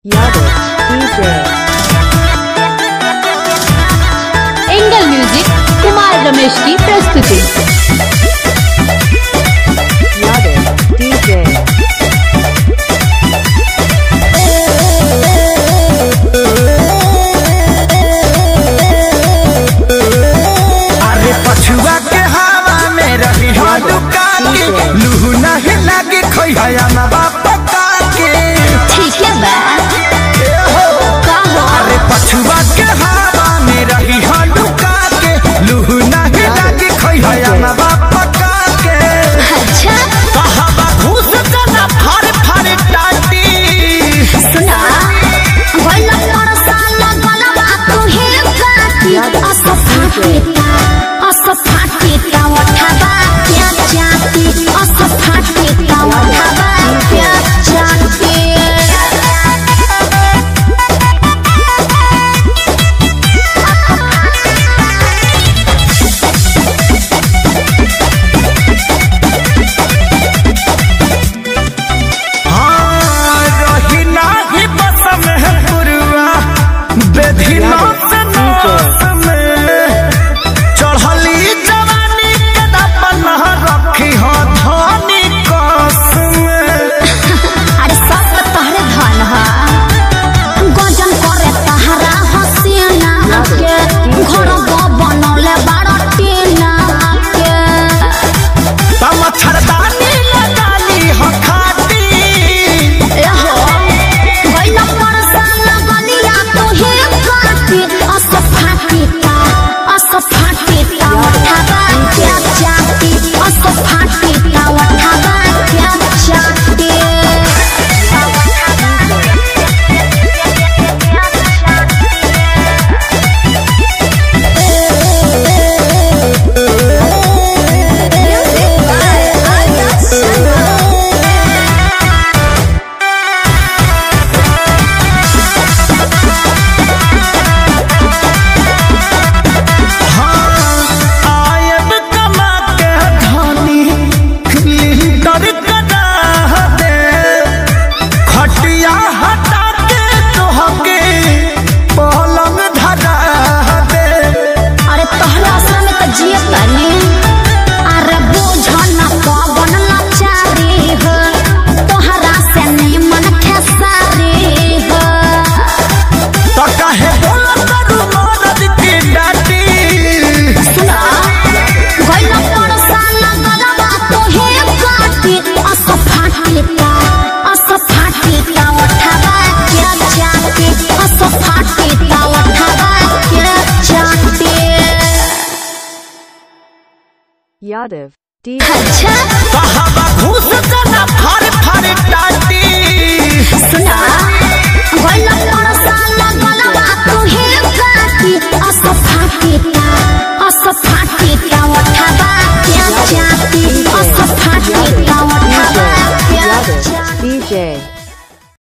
Yadav DJ angle music Kumar Ramesh की प्रस्तुति। Yadav DJ अरे पछुआ के हवा में रही हो दुकान के लूह नहीं लगे खोया ना बापा के ठीक है बा अरे पछुआ के हवा में रही हो दुकान के लूह नहीं लगे खोया ना बापा के अच्छा कहवा घुस जना फर फर टाटी सुना गला पर साल गलवा तू ही काटी असफाटी का उठावा क्या जाती असफाटी का उठावा क्या जाती रही नाही बस में पुरवा बेधिना से नास में चढ़ली जवानी के दपन रखी हो धनी कस में अरे सब तो तहरे धन है गजन करे तहरा हसीना के घर बनौले बाड़ा टीना के मच्छरदानी लगाली हो खाटी एहो गइला पर साल गलिया तो ही काटी असफाटी का उठावा क्या जाती असफाटी का उठावा क्या जाती आयब कमा के धनी लिंटर करा दे खटिया हटा के तोहके पलंग धरा दे अरे तोहरा असर में तो जिए तनी अरे बोझ न पवन लाचारी हो तोहरा से नहीं मन खेसारी हो तो काहे बोलत रू मरद के डाटी सुना गइला पर साल गलवा तो ही काटी असफाटी का उठावा क्या जाती असफाटी का उठावा क्या जाती Yadav DJ अच्छा कहवा घुस जना फर फर टाटी सुना गइला पर साल गलवा तू ही काटी असफाटी का